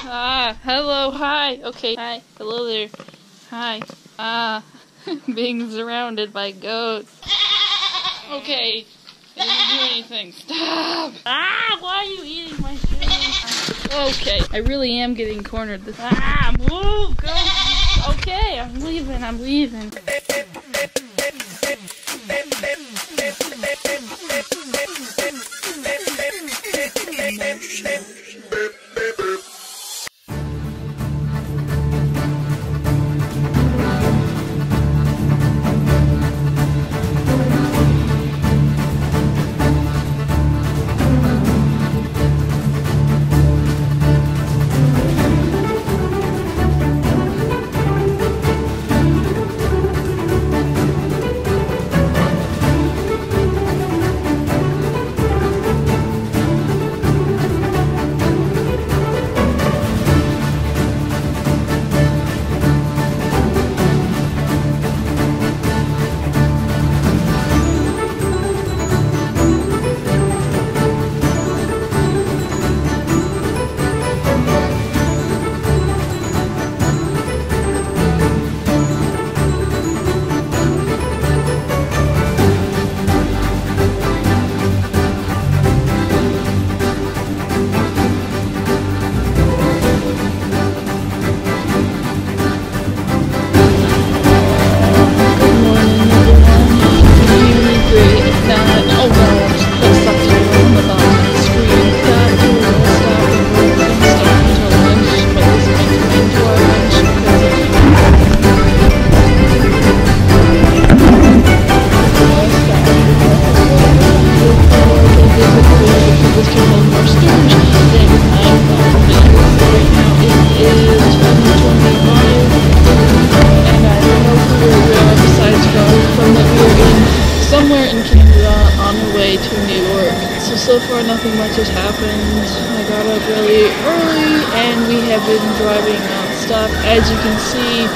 Hello, hi. Okay, hi. Hello there. Hi. Being surrounded by goats. Okay. I didn't do anything. Stop! Why are you eating my food? Okay, I really am getting cornered. Move! Go! Okay, I'm leaving. So far nothing much has happened. I got up really early and we have been driving non-stop, as you can see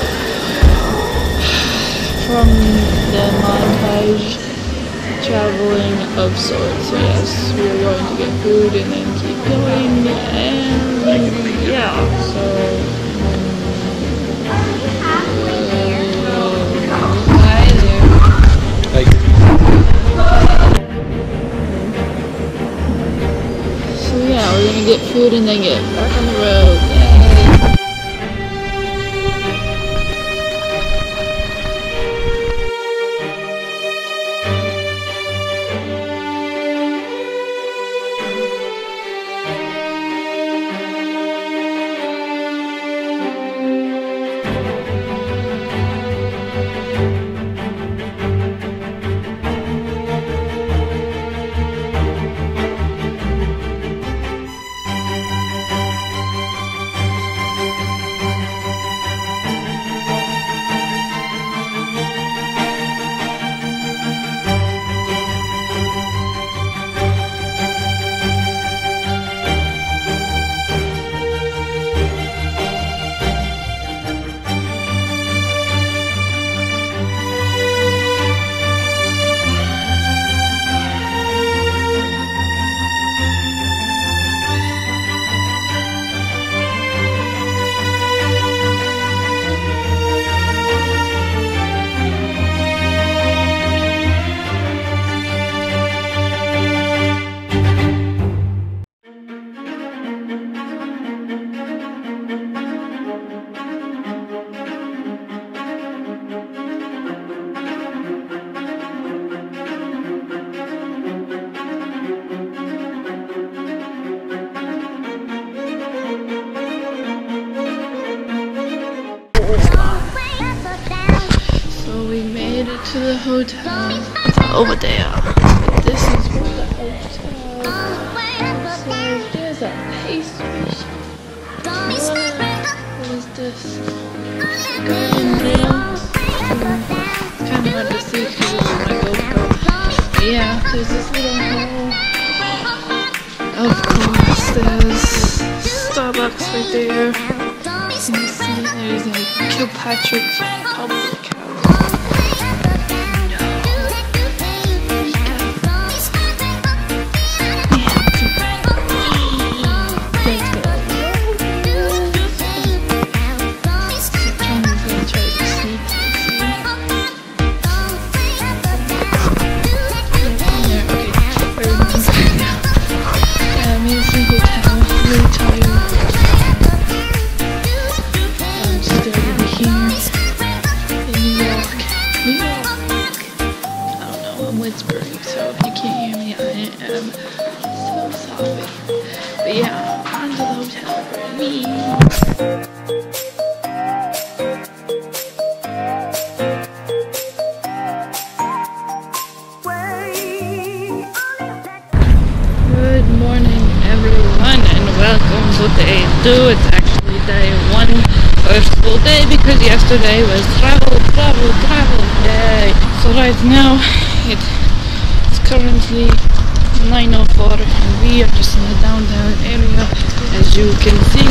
from the montage, traveling of sorts. So yes, we are going to get food and then keep going, and yeah, so hi there. Yeah, we're gonna get food and then get back on the road. Yay! To the hotel. It's over there. This is what the hotel looks like. There's a pastry shop. What is this? Garden rail. It's kind of hard to see because it's my GoPro. Yeah, there's this little hole. Of course, there's Starbucks right there. You can see there's a Kilpatrick's Public House. Me. Good morning everyone and welcome to day 2. It's actually day 1, first full day because yesterday was travel day. So right now it's currently 9:04 and we are just in the downtown area, as you can see.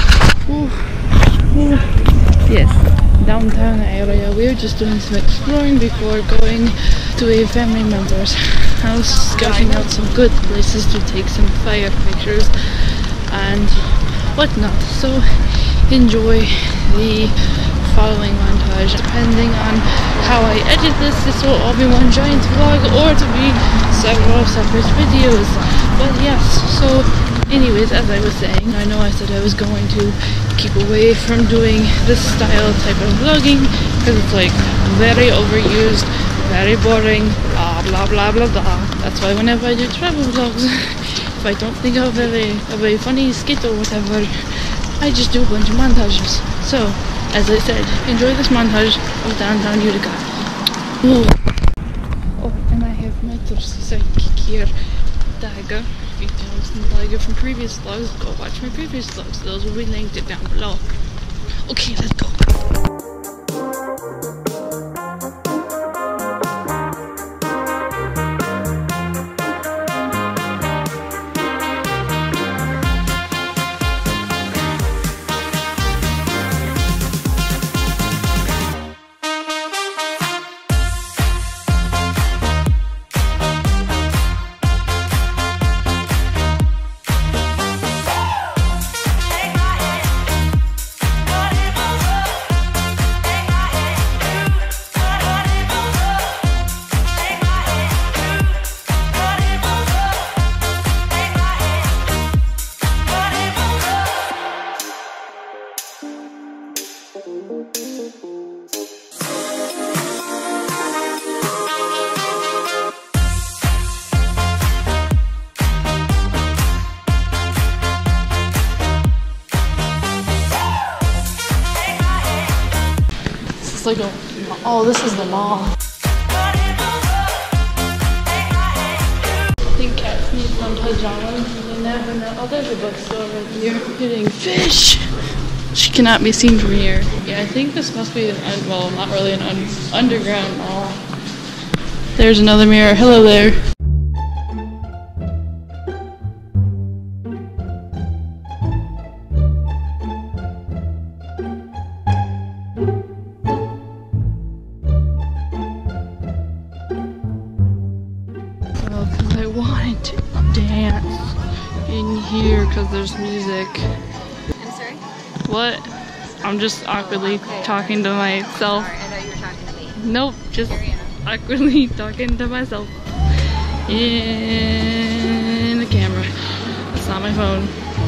Yes, downtown area. We're just doing some exploring before going to a family member's house, scouting out some good places to take some fire pictures and whatnot. So enjoy the following montage. Depending on how I edit this will all be one giant vlog or to be several separate videos. But yes, so anyways, as I was saying, I know I said I was going to keep away from doing this style type of vlogging because it's like very overused, very boring, blah blah blah blah. That's why whenever I do travel vlogs, if I don't think of a funny skit or whatever, I just do a bunch of montages. So, as I said, enjoy this montage of downtown Utica. Oh, and I have my thirsty sidekick here, Ithaca. If you don't listen to Ithaca from previous vlogs, go watch my previous vlogs. Those will be linked down below. Okay, let's go. It's like a, oh, this is the mall. I think cats need some pajamas. They never know. Oh, there's a bookstore right here. Getting fish. She cannot be seen from here. Yeah, I think this must be an, well, not really an underground mall. There's another mirror. Hello there. I wanted to dance in here because there's music. I'm sorry? What? I'm just awkwardly talking to myself. Sorry, I thought you were talking to me. Nope, just awkwardly talking to myself. In the camera. That's not my phone.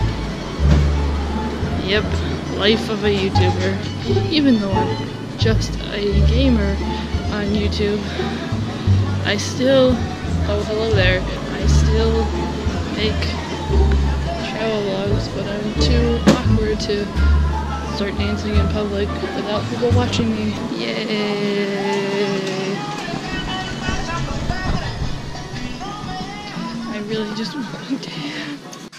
Yep, life of a YouTuber. Even though I'm just a gamer on YouTube, I still, oh hello there, I still make travel vlogs, but I'm too awkward to start dancing in public without people watching me. Yay! I really just want to dance.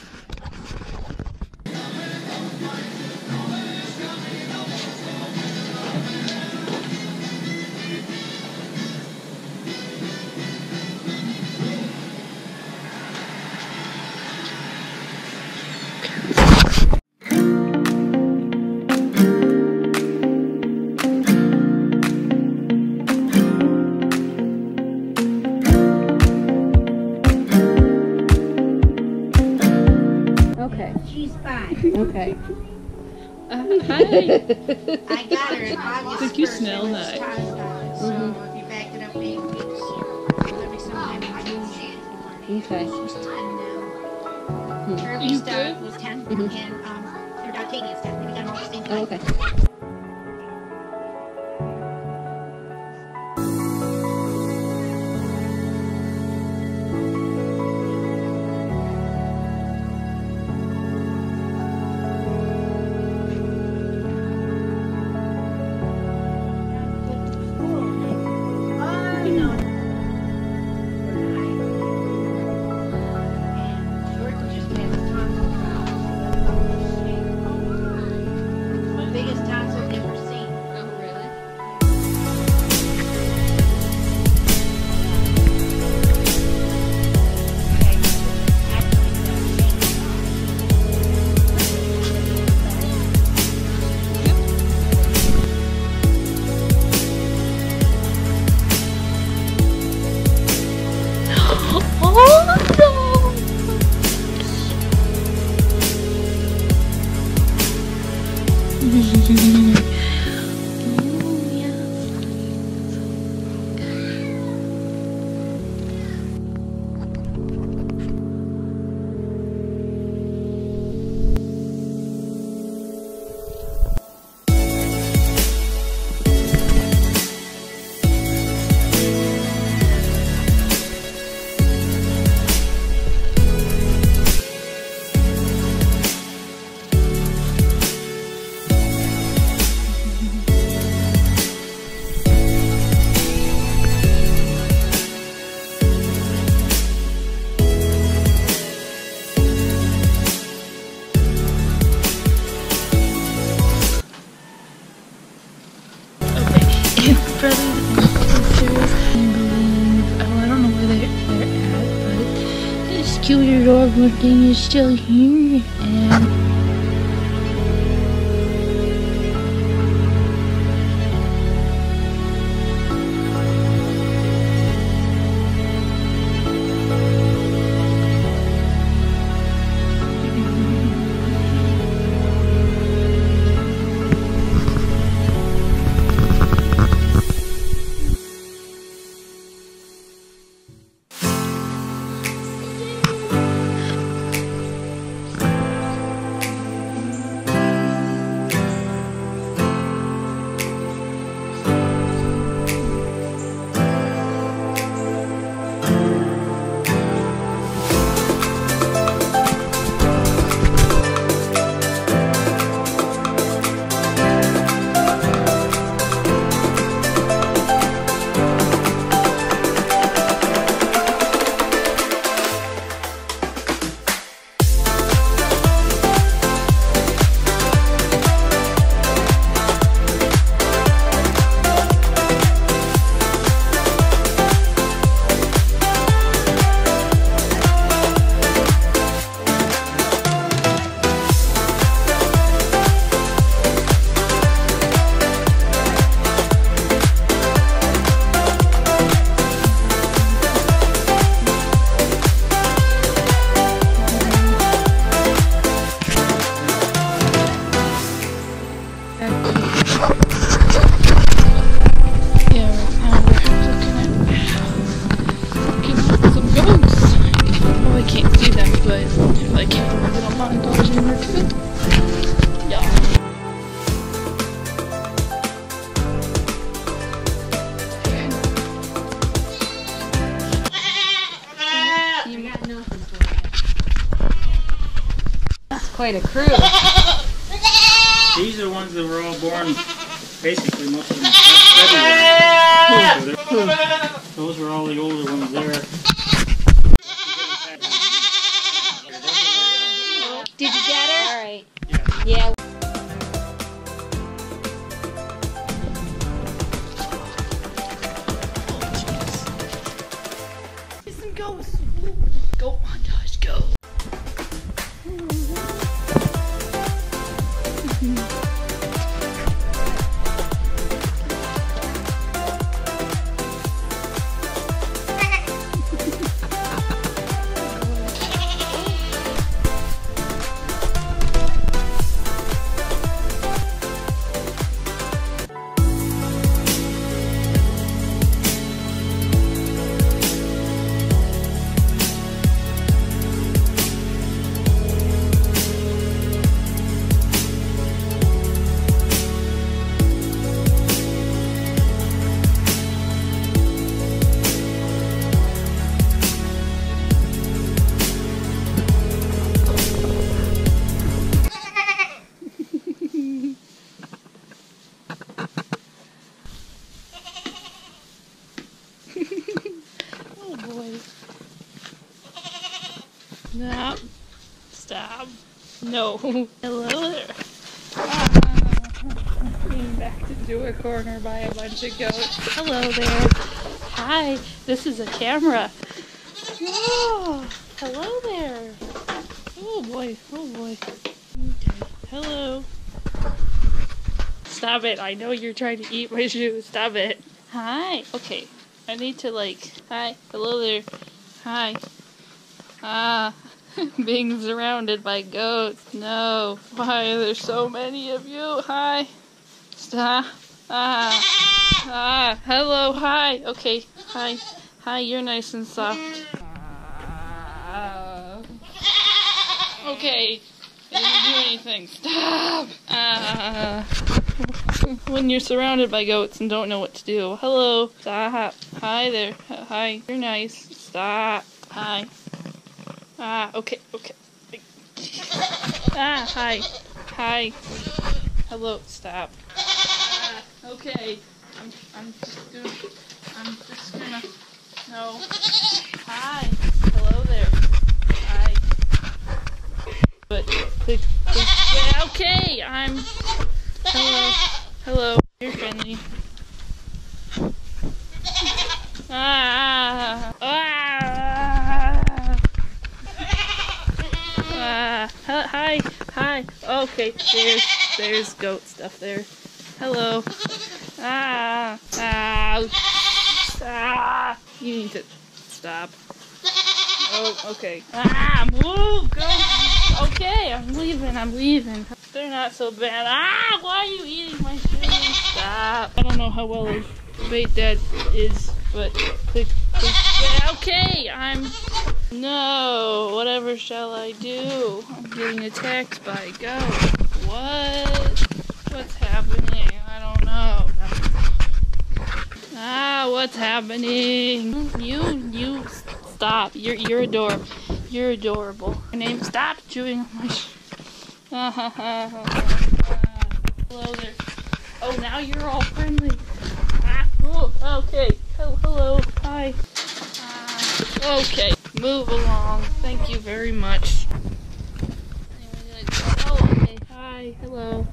She's fine. Okay. Hi. I got her in August. I think you smell that. nice. So if you back it up 8 weeks, it'll be sometime in January. Okay. She's 10 now. Kirby's dog was 10, and her dog Katie is 10. We got them all the same time. Oh, okay. Brothers and sisters, I don't know where they're at, but this cute adorable thing is still here, and quite a crew. These are ones that were all born, basically most of them February. So those were all the older ones there. Did you get her? All right. Yeah. Yeah. Listen, go. Go, montage, go. Oh boy. No. Stop. No. Hello there. Being backed into a corner by a bunch of goats. Hello there. Hi. This is a camera. Oh, hello there. Oh boy. Oh boy. Okay. Hello. Stop it. I know you're trying to eat my shoe. Stop it. Hi. Okay. I need to hi. Hello there. Hi. Being surrounded by goats. No. Why are there so many of you? Hi. Stop. Hello, hi. Okay, hi. Hi, you're nice and soft. Okay. You didn't do anything. Stop. When you're surrounded by goats and don't know what to do. Hello. Stop. Hi there. Hi. You're nice. Stop. Hi. Okay. Hi. Hi. Hello. Stop. Okay. I'm just gonna. No. Hi. Hello there. Hi. But okay. Hello. You're friendly. Hi. Okay, there's goat stuff there. Hello. You need to stop. Oh, okay. Move, go. Okay, I'm leaving. They're not so bad. Why are you eating my shoes? Stop. I don't know how well a debate that is, but okay, no, whatever shall I do? I'm getting attacked by goats. What's happening? I don't know. What's happening? You stop. You're adorable. You're adorable. Your name, stop chewing on my hello there. Oh, now you're all friendly. Okay. Hello. Hi. Okay. Move along. Thank you very much. Okay. Hi. Hello.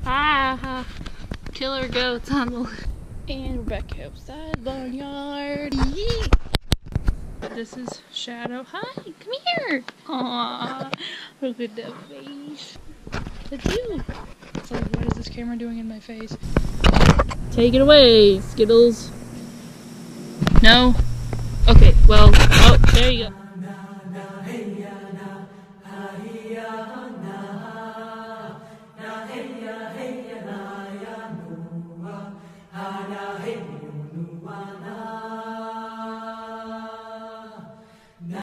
Killer goats on the left. And we're back outside barnyard. Yee! This is Shadow. Hi, come here. Aww, look at that face. That's you. So what is this camera doing in my face? Take it away, Skittles. No? Okay, well, oh, there you go.